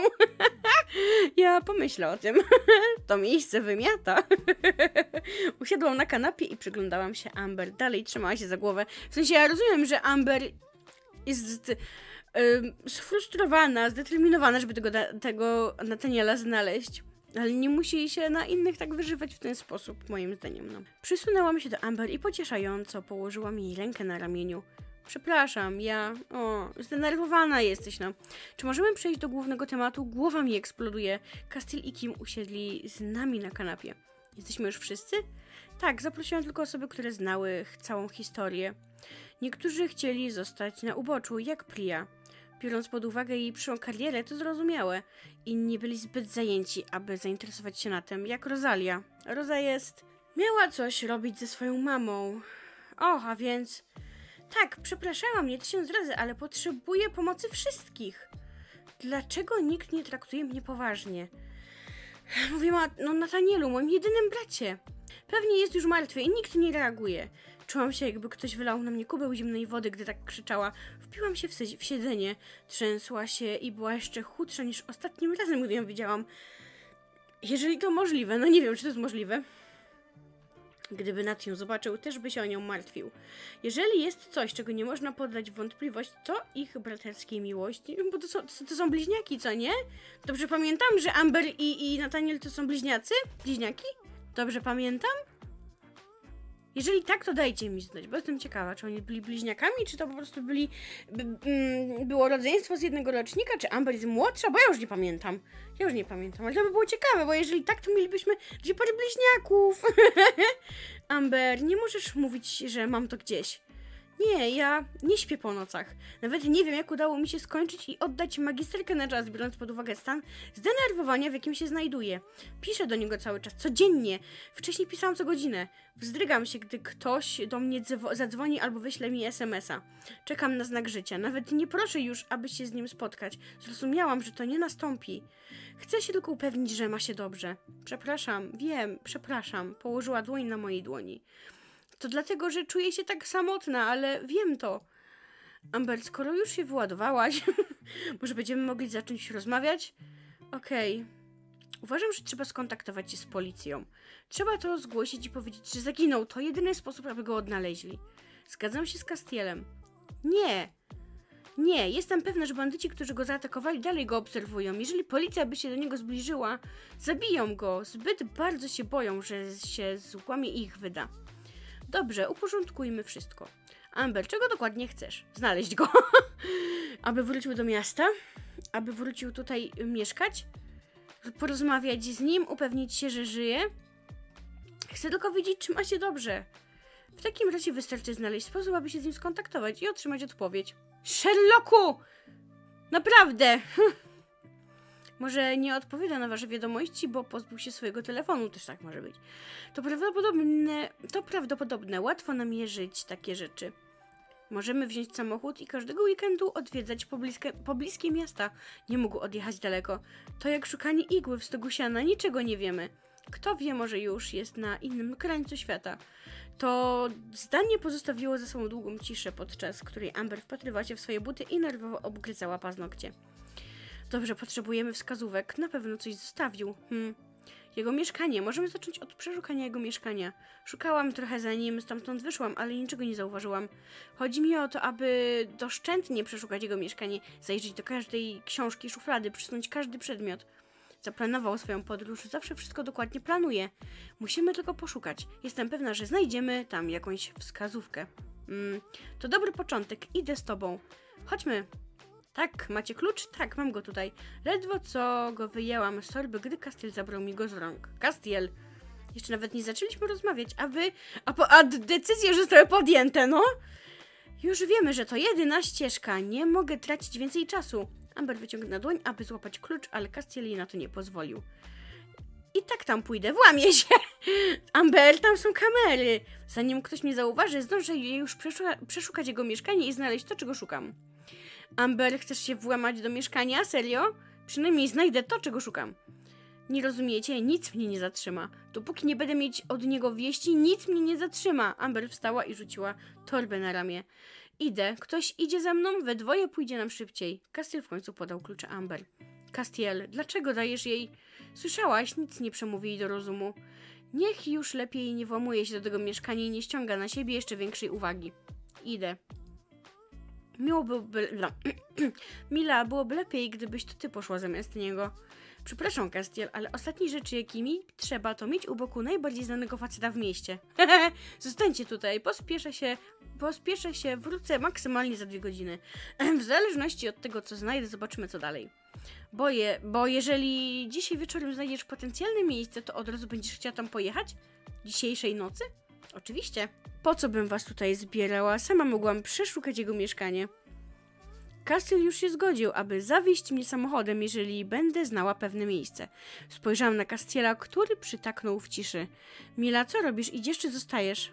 Ja pomyślę o tym. To miejsce wymiata. Usiadłam na kanapie i przyglądałam się Amber. Dalej trzymała się za głowę. W sensie ja rozumiem, że Amber jest yy, sfrustrowana, zdeterminowana, żeby tego, tego Nathaniela znaleźć. Ale nie musi się na innych tak wyżywać w ten sposób, moim zdaniem. No. Przysunęłam się do Amber i pocieszająco położyłam jej rękę na ramieniu. Przepraszam, ja... O, zdenerwowana jesteś, no. Czy możemy przejść do głównego tematu? Głowa mi eksploduje. Castiel i Kim usiedli z nami na kanapie. Jesteśmy już wszyscy? Tak, zaprosiłam tylko osoby, które znały całą historię. Niektórzy chcieli zostać na uboczu, jak Priya. Biorąc pod uwagę jej przyszłą karierę, to zrozumiałe. Inni byli zbyt zajęci, aby zainteresować się na tym, jak Rosalia. Rosa jest... Miała coś robić ze swoją mamą. O, a więc... Tak, przepraszałam mnie tysiąc razy, ale potrzebuję pomocy wszystkich. Dlaczego nikt nie traktuje mnie poważnie? Mówię o no, Nathanielu, moim jedynym bracie. Pewnie jest już martwy i nikt nie reaguje. Czułam się, jakby ktoś wylał na mnie kubeł zimnej wody, gdy tak krzyczała. Wpiłam się w, w siedzenie, trzęsła się i była jeszcze chudsza niż ostatnim razem, gdy ją widziałam. Jeżeli to możliwe, no nie wiem, czy to jest możliwe. Gdyby Nat ją zobaczył, też by się o nią martwił. Jeżeli jest coś, czego nie można poddać w wątpliwość, to ich braterskiej miłości. Bo to są, to, to są bliźniaki, co nie? Dobrze pamiętam, że Amber i, i Nathaniel to są bliźniacy? Bliźniaki? Dobrze pamiętam? Jeżeli tak, to dajcie mi znać, bo jestem ciekawa, czy oni byli bliźniakami, czy to po prostu byli, by, mm, było rodzeństwo z jednego rocznika, czy Amber jest młodsza, bo ja już nie pamiętam. Ja już nie pamiętam, ale to by było ciekawe, bo jeżeli tak, to mielibyśmy dwie pary bliźniaków. Amber, nie możesz mówić, że mam to gdzieś. Nie, ja nie śpię po nocach. Nawet nie wiem, jak udało mi się skończyć i oddać magisterkę na czas, biorąc pod uwagę stan zdenerwowania, w jakim się znajduję. Piszę do niego cały czas, codziennie. Wcześniej pisałam co godzinę. Wzdrygam się, gdy ktoś do mnie zadzwoni albo wyśle mi es em es a. Czekam na znak życia. Nawet nie proszę już, aby się z nim spotkać. Zrozumiałam, że to nie nastąpi. Chcę się tylko upewnić, że ma się dobrze. Przepraszam, wiem, przepraszam. Położyła dłoń na mojej dłoni. To dlatego, że czuję się tak samotna, ale wiem to. Amber, skoro już się wyładowałaś, może będziemy mogli zacząć rozmawiać? Okej. Okay. Uważam, że trzeba skontaktować się z policją. Trzeba to zgłosić i powiedzieć, że zaginął. To jedyny sposób, aby go odnaleźli. Zgadzam się z Castielem. Nie. Nie, jestem pewna, że bandyci, którzy go zaatakowali, dalej go obserwują. Jeżeli policja by się do niego zbliżyła, zabiją go. Zbyt bardzo się boją, że się złamie i ich wyda. Dobrze, uporządkujmy wszystko. Amber, czego dokładnie chcesz? Znaleźć go. Aby wrócił do miasta? Aby wrócił tutaj mieszkać? Porozmawiać z nim? Upewnić się, że żyje? Chcę tylko wiedzieć, czy ma się dobrze. W takim razie wystarczy znaleźć sposób, aby się z nim skontaktować i otrzymać odpowiedź. Sherlocku! Naprawdę! Może nie odpowiada na wasze wiadomości, bo pozbył się swojego telefonu, też tak może być. To prawdopodobne, to prawdopodobne, łatwo namierzyć takie rzeczy. Możemy wziąć samochód i każdego weekendu odwiedzać pobliskie, pobliskie miasta. Nie mógł odjechać daleko. To jak szukanie igły w stogu siana, niczego nie wiemy. Kto wie, może już jest na innym krańcu świata. To zdanie pozostawiło za sobą długą ciszę, podczas której Amber wpatrywała się w swoje buty i nerwowo obgryzała paznokcie. Dobrze, potrzebujemy wskazówek. Na pewno coś zostawił. Hmm. Jego mieszkanie. Możemy zacząć od przeszukania jego mieszkania. Szukałam trochę zanim stamtąd wyszłam, ale niczego nie zauważyłam. Chodzi mi o to, aby doszczętnie przeszukać jego mieszkanie, zajrzeć do każdej książki, szuflady, przysunąć każdy przedmiot. Zaplanował swoją podróż, zawsze wszystko dokładnie planuje. Musimy tylko poszukać. Jestem pewna, że znajdziemy tam jakąś wskazówkę. Mm, to dobry początek. Idę z tobą. Chodźmy. Tak, macie klucz? Tak, mam go tutaj. Ledwo co go wyjęłam z torby, gdy Castiel zabrał mi go z rąk. Castiel! Jeszcze nawet nie zaczęliśmy rozmawiać, a wy... A, po, a decyzje już zostały podjęte, no? Już wiemy, że to jedyna ścieżka. Nie mogę tracić więcej czasu. Amber wyciągnęła dłoń, aby złapać klucz, ale Castiel jej na to nie pozwolił. I tak tam pójdę, włamię się! Amber, tam są kamery! Zanim ktoś mnie zauważy, zdążę już przeszuka przeszukać jego mieszkanie i znaleźć to, czego szukam. Amber, chcesz się włamać do mieszkania? Serio? Przynajmniej znajdę to, czego szukam. Nie rozumiecie? Nic mnie nie zatrzyma. Dopóki nie będę mieć od niego wieści, nic mnie nie zatrzyma. Amber wstała i rzuciła torbę na ramię. Idę. Ktoś idzie za mną? We dwoje pójdzie nam szybciej. Castiel w końcu podał klucze Amber. Castiel, dlaczego dajesz jej... Słyszałaś? Nic nie przemówi jej do rozumu. Niech już lepiej nie włamuje się do tego mieszkania i nie ściąga na siebie jeszcze większej uwagi. Idę. Miło byłoby... No. Mila, byłoby lepiej, gdybyś to ty poszła zamiast niego. Przepraszam, Castiel, ale ostatniej rzeczy, jakimi trzeba, to mieć u boku najbardziej znanego faceta w mieście. Zostańcie tutaj, pospieszę się, pospieszę się, wrócę maksymalnie za dwie godziny. W zależności od tego, co znajdę, zobaczymy, co dalej. Boję, bo jeżeli dzisiaj wieczorem znajdziesz potencjalne miejsce, to od razu będziesz chciała tam pojechać? Dzisiejszej nocy? Oczywiście. Po co bym was tutaj zbierała? Sama mogłam przeszukać jego mieszkanie. Castiel już się zgodził, aby zawieźć mnie samochodem, jeżeli będę znała pewne miejsce. Spojrzałam na Castiela, który przytaknął w ciszy. Mila, co robisz? Idziesz czy zostajesz?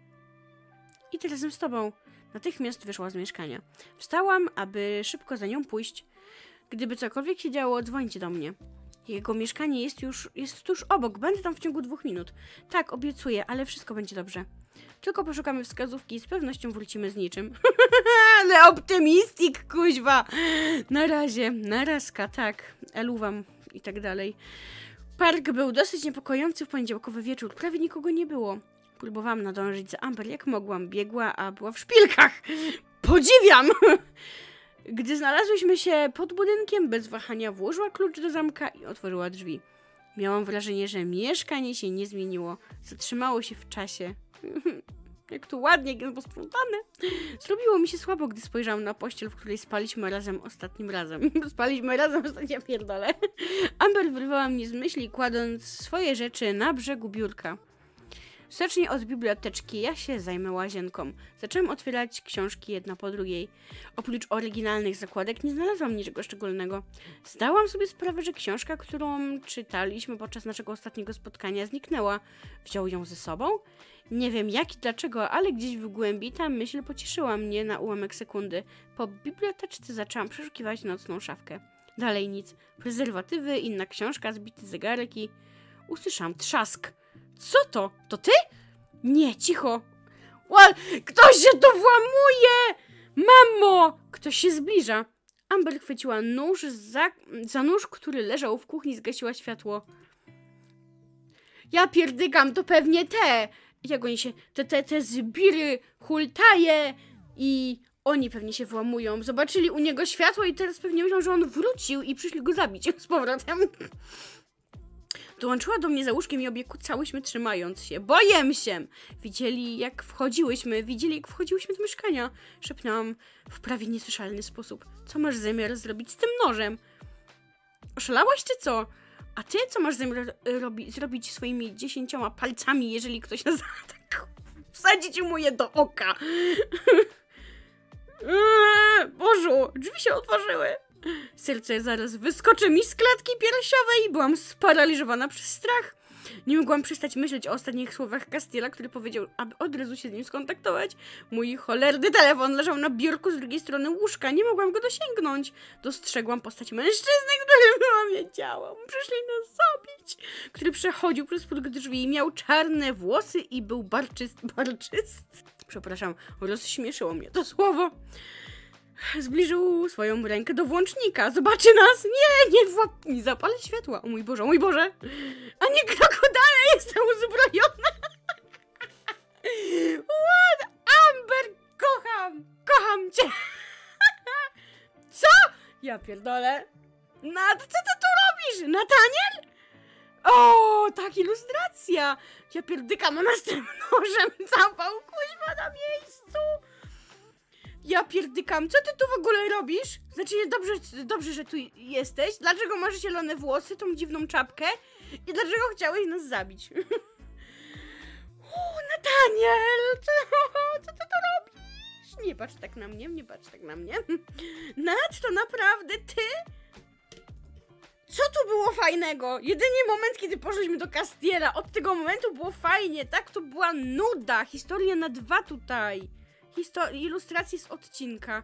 Idę razem z tobą. Natychmiast wyszła z mieszkania. Wstałam, aby szybko za nią pójść. Gdyby cokolwiek się działo, dzwońcie do mnie. Jego mieszkanie jest już, jest tuż obok. Będę tam w ciągu dwóch minut. Tak, obiecuję, ale wszystko będzie dobrze. Tylko poszukamy wskazówki i z pewnością wrócimy z niczym. Ale optymistik, kuźwa! Na razie, narazka, tak. Eluwam i tak dalej. Park był dosyć niepokojący w poniedziałkowy wieczór. Prawie nikogo nie było. Próbowałam nadążyć za Amber jak mogłam. Biegła, a była w szpilkach. Podziwiam! Gdy znalazłyśmy się pod budynkiem, bez wahania włożyła klucz do zamka i otworzyła drzwi. Miałam wrażenie, że mieszkanie się nie zmieniło. Zatrzymało się w czasie. Jak tu ładnie, jak jest posprzątane. Zrobiło mi się słabo, gdy spojrzałam na pościel, w której spaliśmy razem ostatnim razem. Spaliśmy razem ostatnio, pierdolę. Amber wyrwała mnie z myśli, kładąc swoje rzeczy na brzegu biurka. Zacznij od biblioteczki, ja się zajmę łazienką. Zaczęłam otwierać książki jedna po drugiej. Oprócz oryginalnych zakładek nie znalazłam niczego szczególnego. Zdałam sobie sprawę, że książka, którą czytaliśmy podczas naszego ostatniego spotkania, zniknęła. Wziął ją ze sobą? Nie wiem jak i dlaczego, ale gdzieś w głębi ta myśl pocieszyła mnie na ułamek sekundy. Po biblioteczce zaczęłam przeszukiwać nocną szafkę. Dalej nic. Prezerwatywy, inna książka, zbity zegarek i... Usłyszałam trzask. Co to? To ty? Nie, cicho. What? Ktoś się tu włamuje! Mamo! Ktoś się zbliża. Amber chwyciła nóż za, za nóż, który leżał w kuchni, zgasiła światło. Ja pierdykam, to pewnie te. Jak oni się... Te, te, te zbiry, hultaje i... Oni pewnie się włamują. Zobaczyli u niego światło i teraz pewnie myślą, że on wrócił i przyszli go zabić z powrotem. Dołączyła do mnie za łóżkiem i obie kucałyśmy, trzymając się. Boję się! Widzieli, jak wchodziłyśmy, widzieli, jak wchodziłyśmy do mieszkania. Szepnęłam w prawie niesłyszalny sposób. Co masz zamiar zrobić z tym nożem? Oszalałaś czy co? A ty co masz zamiar robi zrobić swoimi dziesięcioma palcami, jeżeli ktoś nas zaatakuje? Wsadzić mu je do oka. Eee, Bożu, drzwi się otworzyły. Serce zaraz wyskoczy mi z klatki piersiowej. Byłam sparaliżowana przez strach. Nie mogłam przestać myśleć o ostatnich słowach Castiela, który powiedział, aby od razu się z nim skontaktować. Mój cholerny telefon leżał na biurku z drugiej strony łóżka. Nie mogłam go dosięgnąć. Dostrzegłam postać mężczyzny, który była wiedziała. Przyszli nas zabić. Który przechodził przez próg drzwi i miał czarne włosy i był barczysty. Barczysty. Przepraszam, rozśmieszyło mnie to słowo. Zbliżył swoją rękę do włącznika. Zobaczy nas! Nie, nie, włap... nie zapalę światła. O mój Boże, o mój Boże! A nie krokodyle, jestem uzbrojona! What? Amber, kocham! Kocham cię! Co? Ja pierdolę. Nad, co ty tu robisz? Nataniel? O, tak, ilustracja! Ja pierdykam, ona z tym nożem zapał, kuźwa, na miejscu! Ja pierdykam, co ty tu w ogóle robisz? Znaczy, dobrze, dobrze, że tu jesteś. Dlaczego masz zielone włosy, tą dziwną czapkę? I dlaczego chciałeś nas zabić? Uuu, Nataniel! Co, co ty tu robisz? Nie patrz tak na mnie, nie patrz tak na mnie. Nat, to naprawdę ty? Co tu było fajnego? Jedynie moment, kiedy poszliśmy do Castiela. Od tego momentu było fajnie, tak? To była nuda. Historia na dwa tutaj. Histo ilustracje z odcinka.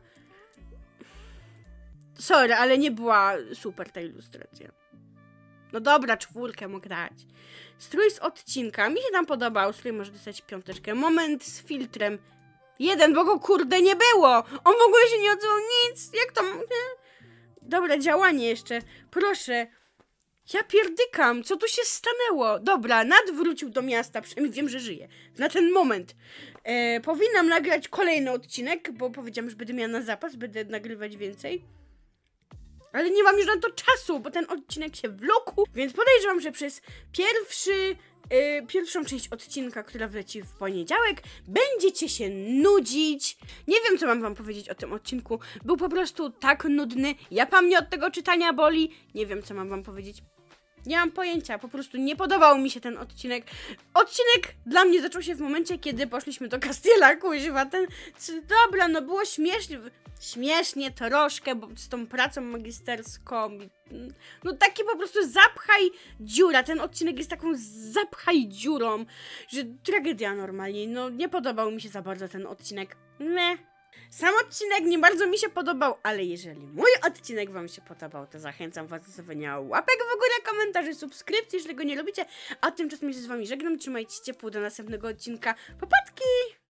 Sorry, ale nie była super ta ilustracja. No dobra, czwórkę mogę dać. Strój z odcinka. Mi się tam podobał. Strój może dostać piąteczkę. Moment z filtrem. Jeden, bo go kurde nie było. On w ogóle się nie odzywał, nic. Jak to... Nie? Dobra, działanie jeszcze. Proszę. Ja pierdykam. Co tu się stanęło? Dobra, Nat wrócił do miasta. Przynajmniej wiem, że żyje. Na ten moment. E, powinnam nagrać kolejny odcinek, bo powiedziałam, że będę miała na zapas. Będę nagrywać więcej. Ale nie mam już na to czasu, bo ten odcinek się wlókł. Więc podejrzewam, że przez pierwszy... Yy, pierwszą część odcinka, która wleci w poniedziałek, będziecie się nudzić. Nie wiem, co mam wam powiedzieć o tym odcinku. Był po prostu tak nudny. Japa mnie od tego czytania boli. Nie wiem, co mam wam powiedzieć. Nie mam pojęcia, po prostu nie podobał mi się ten odcinek. Odcinek dla mnie zaczął się w momencie, kiedy poszliśmy do Castiela, kuźwa. Ten, dobra, no było śmiesznie. Śmiesznie troszkę, bo z tą pracą magisterską. No taki po prostu zapchaj dziura. Ten odcinek jest taką zapchaj dziurą, że tragedia normalnie. No nie podobał mi się za bardzo ten odcinek. Nie. Sam odcinek nie bardzo mi się podobał, ale jeżeli mój odcinek wam się podobał, to zachęcam was do zostawienia łapek w górę, komentarzy, subskrypcji, jeżeli go nie lubicie. A tymczasem się z wami żegnam. Trzymajcie się ciepło do następnego odcinka. Popatki!